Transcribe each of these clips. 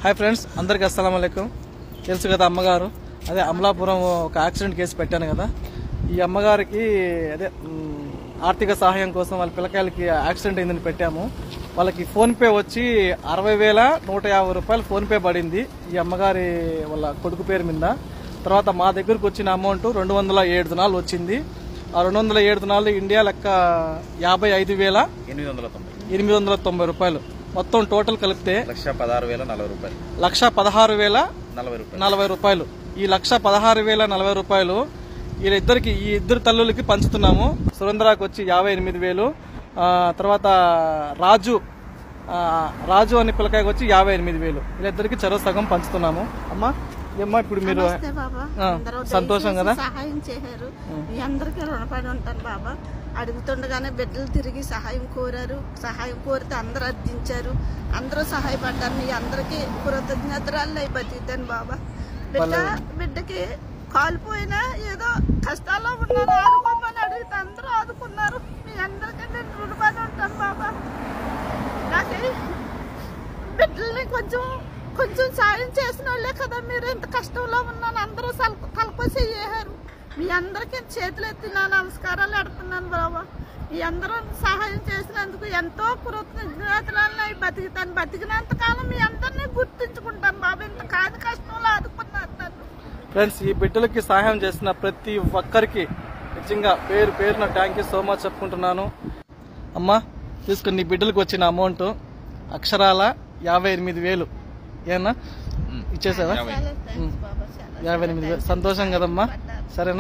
Hi friends, అందరికీ అస్సలాము అలైకుం. తెలుసు కదా అమ్మగారు, అదే అమలాపురం ఒక యాక్సిడెంట్ కేసు పెట్టాను కదా. ఈ అమ్మగారికి అదే ఆర్థిక సహాయం కోసం వాళ్ళ పిల్లకాయలకి యాక్సిడెంట్ అయిందని పెట్టాము. వాళ్ళకి ఫోన్పే వచ్చి 60,150 రూపాయలు ఫోన్పే పడింది ఈ అమ్మగారి వాళ్ళ కొడుకు పేరు మీద. తర్వాత మా దగ్గరకు వచ్చిన అమౌంట్ 207 దినాలు వచ్చింది. ఆ 207 దినాలు ఇండియా లెక్క 55,890 రూపాయలు. మొత్తం టోటల్ కలిపితే 1,16,040 రూపాయలు. ఈ 1,16,040 రూపాయలు వీళ్ళిద్దరికి, ఈ ఇద్దరు తల్లులకి పంచుతున్నాము. సురేంద్రకి వచ్చి 58,000, తర్వాత రాజు అనే పిల్లకాయకి వచ్చి 58,000. వీళ్ళిద్దరికి చెరో సగం పంచుతున్నాము. అమ్మా ఏమ్మా ఇప్పుడు మీరు సంతోషం కదా? సహాయం చేశారు, మీ అందరికీ రుణపడి ఉంటాను బాబా. అడుగుతుండగానే బిడ్డలు తిరిగి సహాయం కోరారు, సహాయం కోరితే అందరూ అర్థించారు, అందరూ సహాయపడ్డారు. మీ అందరికీ కృతజ్ఞతలు బతికిద్దాను బాబా. బిడ్డకి కాలిపోయినా ఏదో కష్టాల్లో ఉన్నారు, ఆదుకోమని అడిగితే అందరూ ఆదుకున్నారు. మీ అందరికీ నేను రుణపడి ఉంటాను బాబా. నాకు బిడ్డల్ని కొంచెం సాయం చేసిన వాళ్ళే కదా మీరు. ఇంత కష్టంలో ఉన్నాను, అందరూ కలపసి చేశారు. మీ అందరికీ చేతులు ఎత్తి నా నమస్కారాలు అడుగుతున్నాను బాబా. మీ అందరూ సహాయం చేసినందుకు ఎంతో కృతజ్ఞతలు బతికితాను. బతికినంత కాలం మీ అందరినీ గుర్తుంచుకుంటాను బాబా. ఇంత కాదు కష్టంలో ఆదుకున్నారు నన్ను. ఫ్రెండ్స్, ఈ బిడ్డలకి సహాయం చేసిన ప్రతి ఒక్కరికి నిజంగా పేరున థ్యాంక్ యూ సో మచ్ చెప్పుకుంటున్నాను. అమ్మా తీసుకుని నీ బిడ్డలకు వచ్చిన అమౌంట్ అక్షరాల 58,000 ఏనా ఇచ్చేసావా? 58,000 సంతోషం కదమ్మా. సరేనా?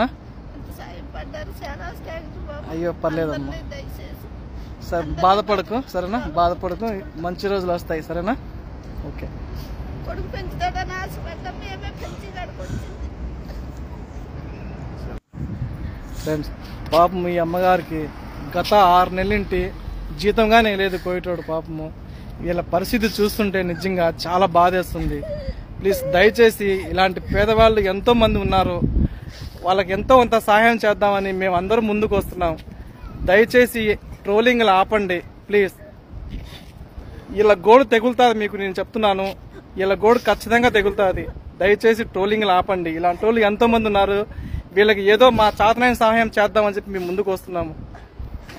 అయ్యో పర్లేదమ్మా, సరే బాధపడకు. సరేనా? బాధపడకు, మంచి రోజులు వస్తాయి. సరేనా? ఓకే. ఫ్రెండ్స్, పాపం ఈ అమ్మగారికి గత 6 నెలలింటి జీతంగానే లేదు కోయటోడు. పాపము వీళ్ళ పరిస్థితి చూస్తుంటే నిజంగా చాలా బాధేస్తుంది. ప్లీజ్ దయచేసి ఇలాంటి పేదవాళ్ళు ఎంతో మంది ఉన్నారు, వాళ్ళకి ఎంతో కొంత సహాయం చేద్దామని మేము అందరూ ముందుకు వస్తున్నాం. దయచేసి ట్రోలింగ్లు ఆపండి ప్లీజ్. వీళ్ళ గోడు తెగులుతుంది, మీకు నేను చెప్తున్నాను. వీళ్ళ గోడు ఖచ్చితంగా తెగులుతుంది. దయచేసి ట్రోలింగ్లు ఆపండి. ఇలాంటి వాళ్ళు ఎంతో మంది ఉన్నారు. వీళ్ళకి ఏదో మా చేతనైన సహాయం చేద్దామని చెప్పి మేము ముందుకు వస్తున్నాము.